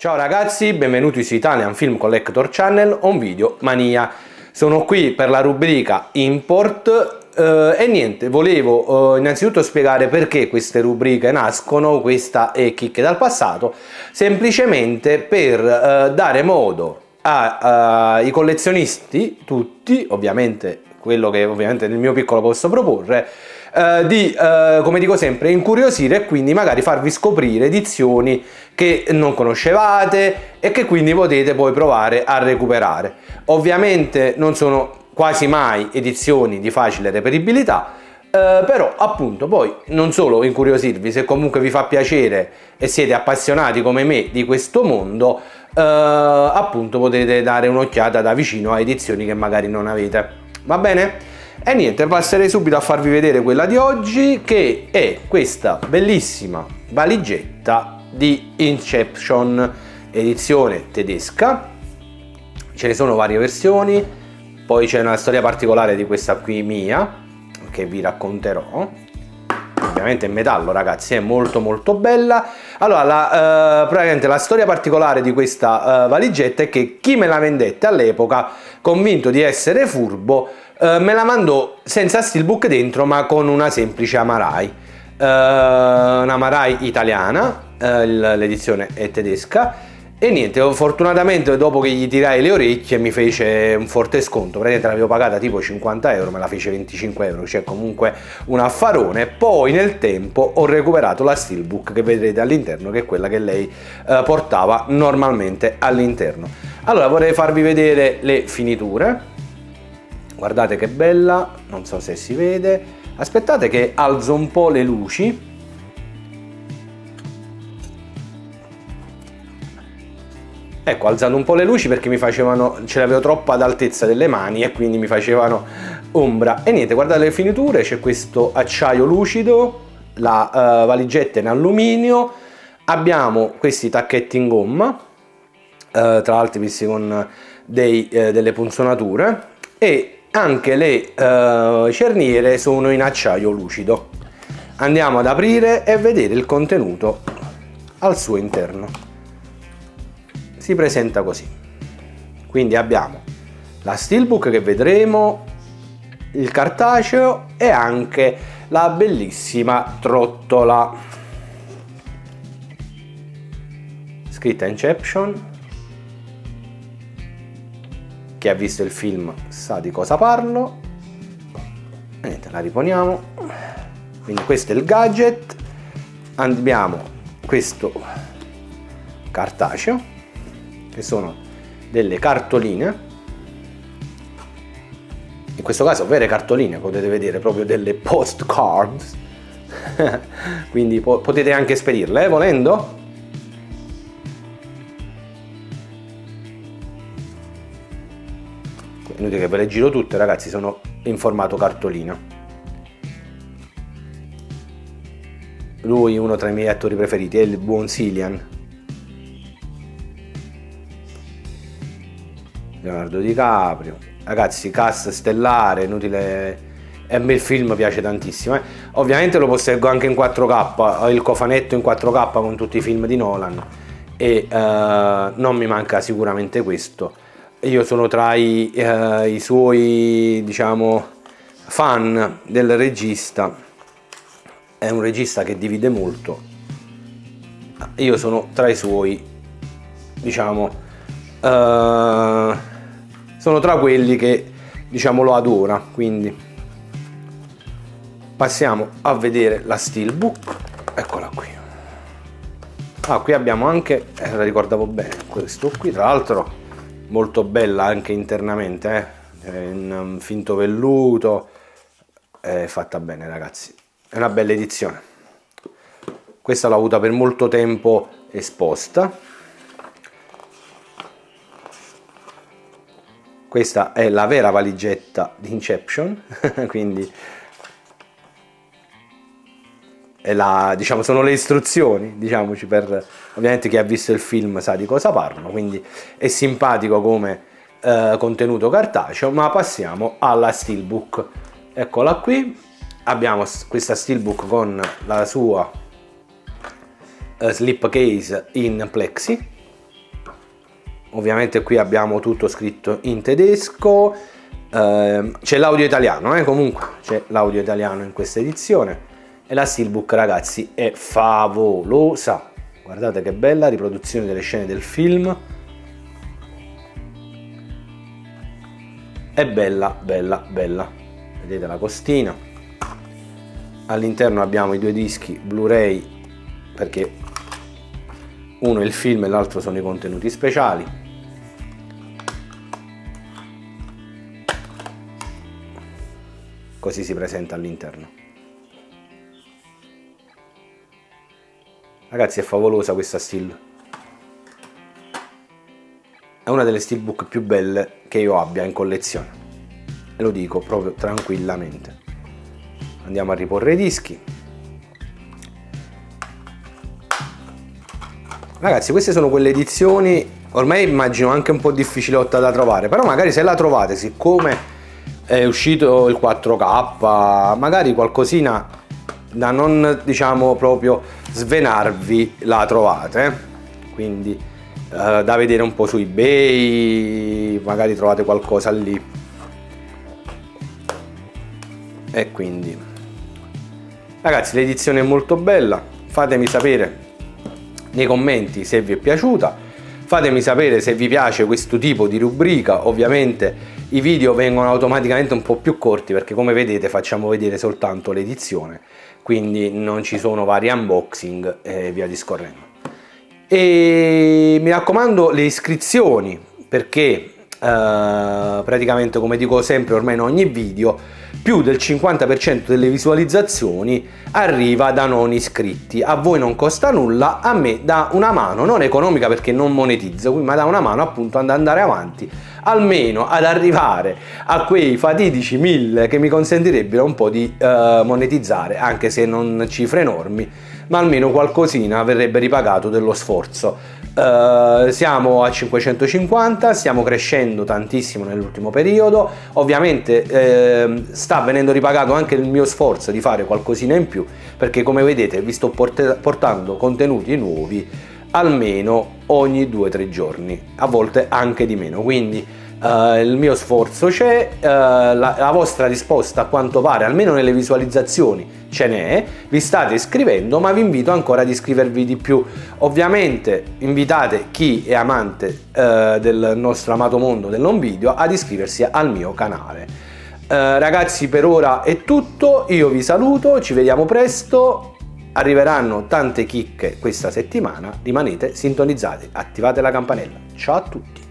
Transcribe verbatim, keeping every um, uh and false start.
Ciao ragazzi, benvenuti su Italian Film Collector Channel, un video mania. Sono qui per la rubrica Import eh, e niente, volevo eh, innanzitutto spiegare perché queste rubriche nascono. Questa è Chicche dal passato, semplicemente per eh, dare modo ai collezionisti, tutti, ovviamente quello che ovviamente nel mio piccolo posso proporre, Uh, di, uh, come dico sempre, incuriosire e quindi magari farvi scoprire edizioni che non conoscevate e che quindi potete poi provare a recuperare. Ovviamente non sono quasi mai edizioni di facile reperibilità, uh, però appunto poi non solo incuriosirvi, se comunque vi fa piacere e siete appassionati come me di questo mondo, uh, appunto potete dare un'occhiata da vicino a edizioni che magari non avete. Va bene? E niente, passerei subito a farvi vedere quella di oggi, che è questa bellissima valigetta di Inception, edizione tedesca. Ce ne sono varie versioni, poi c'è una storia particolare di questa qui mia, che vi racconterò. Ovviamente è in metallo, ragazzi, è molto molto bella. Allora, la, eh, praticamente la storia particolare di questa eh, valigetta è che chi me la vendette all'epoca, convinto di essere furbo, Uh, me la mandò senza steelbook dentro, ma con una semplice Amarai, uh, un'Amarai italiana, uh, l'edizione è tedesca, e niente, fortunatamente dopo che gli tirai le orecchie mi fece un forte sconto. Praticamente l'avevo pagata tipo cinquanta euro, me la fece venticinque euro, cioè comunque un affarone. Poi nel tempo ho recuperato la steelbook che vedrete all'interno, che è quella che lei uh, portava normalmente all'interno. Allora vorrei farvi vedere le finiture. Guardate che bella, non so se si vede. Aspettate che alzo un po' le luci. Ecco, alzando un po' le luci perché mi facevano, ce l'avevo troppo ad altezza delle mani e quindi mi facevano ombra. E niente, guardate le finiture, c'è questo acciaio lucido, la uh, valigetta in alluminio, abbiamo questi tacchetti in gomma, uh, tra l'altro visti con dei, uh, delle punzonature, e anche le uh, cerniere sono in acciaio lucido. Andiamo ad aprire e vedere il contenuto al suo interno. Si presenta così. Quindi abbiamo la steelbook che vedremo, il cartaceo e anche la bellissima trottola scritta Inception. Chi ha visto il film sa di cosa parlo. Niente, la riponiamo. Quindi questo è il gadget. Abbiamo questo cartaceo, che sono delle cartoline, in questo caso vere cartoline, potete vedere proprio delle postcards. Quindi po potete anche spedirle, eh, volendo. Inutile che ve le giro tutte, ragazzi, sono in formato cartolina. Lui, uno tra i miei attori preferiti, è il buon Cillian. Leonardo DiCaprio. Ragazzi, cast stellare, inutile. E a me il film piace tantissimo. Eh. Ovviamente lo posseggo anche in quattro K, ho il cofanetto in quattro K con tutti i film di Nolan. E uh, non mi manca sicuramente questo. Io sono tra i, eh, i suoi, diciamo, fan del regista. È un regista che divide molto. Io sono tra i suoi, diciamo, eh, sono tra quelli che, diciamo, lo adora. Quindi passiamo a vedere la steelbook. Eccola qui. Ah, qui abbiamo anche, eh, la ricordavo bene, questo qui, tra l'altro molto bella anche internamente, eh? in um, finto velluto, è fatta bene, ragazzi, è una bella edizione. Questa l'ho avuta per molto tempo esposta. Questa è la vera valigetta di Inception. Quindi è la, diciamo, sono le istruzioni, diciamoci, per ovviamente chi ha visto il film sa di cosa parlano. Quindi è simpatico come eh, contenuto cartaceo. Ma passiamo alla steelbook. Eccola qui, abbiamo questa steelbook con la sua uh, slipcase in plexi. ovviamente qui abbiamo tutto scritto in tedesco, eh, c'è l'audio italiano, eh, comunque c'è l'audio italiano in questa edizione, e la steelbook, ragazzi, è favolosa. Guardate che bella riproduzione delle scene del film, è bella bella bella. Vedete la costina, all'interno abbiamo i due dischi Blu-ray, perché uno è il film e l'altro sono i contenuti speciali. Così si presenta all'interno. Ragazzi, è favolosa questa steel. È una delle steelbook più belle che io abbia in collezione, e lo dico proprio tranquillamente. Andiamo a riporre i dischi. Ragazzi, queste sono quelle edizioni, ormai immagino anche un po' difficilotta da trovare, però magari se la trovate, siccome è uscito il quattro K, magari qualcosina da non, diciamo, proprio svenarvi la trovate, quindi eh, da vedere un po' su eBay, magari trovate qualcosa lì. E quindi, ragazzi, l'edizione è molto bella, fatemi sapere nei commenti se vi è piaciuta, fatemi sapere se vi piace questo tipo di rubrica. Ovviamente i video vengono automaticamente un po' più corti, perché come vedete facciamo vedere soltanto l'edizione, quindi non ci sono vari unboxing e via discorrendo. E mi raccomando, le iscrizioni, perché eh, praticamente, come dico sempre ormai in ogni video, più del cinquanta per cento delle visualizzazioni arriva da non iscritti. A voi non costa nulla, a me dà una mano, non economica perché non monetizzo, ma dà una mano appunto ad andare avanti, almeno ad arrivare a quei fatidici mille che mi consentirebbero un po' di eh, monetizzare, anche se non cifre enormi, ma almeno qualcosina verrebbe ripagato dello sforzo. Uh, siamo a cinquecentocinquanta, stiamo crescendo tantissimo nell'ultimo periodo, ovviamente eh, sta venendo ripagato anche il mio sforzo di fare qualcosina in più, perché come vedete vi sto port portando contenuti nuovi almeno ogni due o tre giorni, a volte anche di meno, quindi Uh, il mio sforzo c'è, uh, la, la vostra risposta a quanto pare, almeno nelle visualizzazioni, ce n'è, vi state iscrivendo, ma vi invito ancora ad iscrivervi di più. Ovviamente invitate chi è amante uh, del nostro amato mondo dell'home video ad iscriversi al mio canale. Uh, ragazzi, per ora è tutto, io vi saluto, ci vediamo presto, arriveranno tante chicche questa settimana, rimanete sintonizzati, attivate la campanella. Ciao a tutti!